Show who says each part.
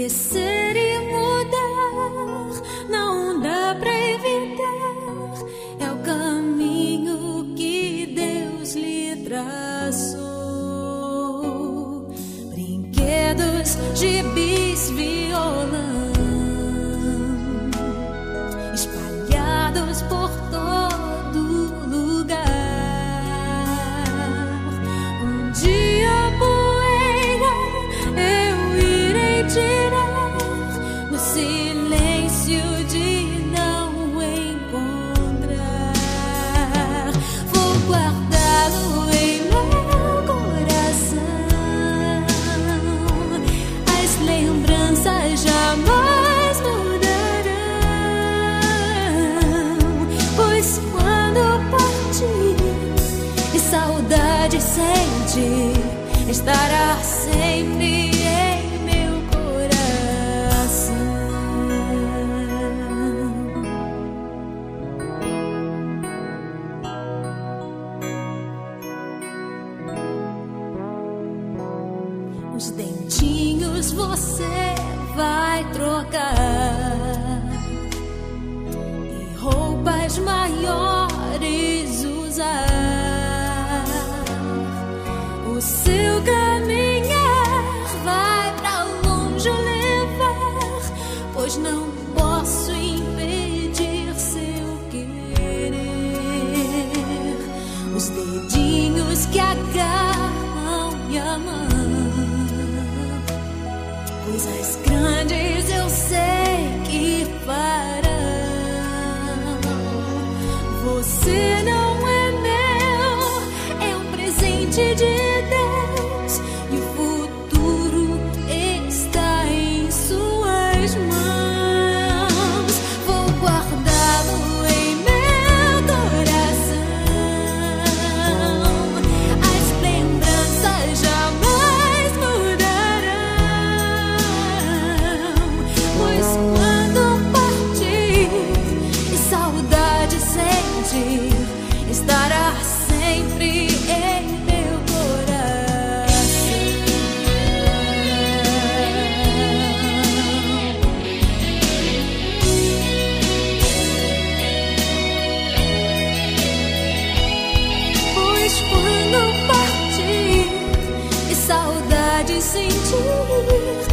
Speaker 1: crescer e mudar, não dá pra evitar. É o caminho que Deus lhe traçou. Brinquedos, gibis, violão, espalhados por todo lugar. Um dia a poeira eu irei tirar no silêncio de não encontrar. Vou guardá-lo em meu coração. As lembranças jamais mudarão, pois quando partir e saudade sentir, estará sempre em meu coração. Os dentinhos você vai trocar e roupas maiores usar. O seu caminhar vai pra longe levar, pois não posso impedir seu querer. Os dedinhos que agarram minha mão, coisas grandes eu sei que farão. Você não é meu, é um presente de Deus, e o futuro está em suas mãos. Vou guardá-lo em meu coração. As lembranças jamais mudarão, pois quando partir e saudade sentir, estará sempre em meu coração. Pois quando partir e saudade sentir,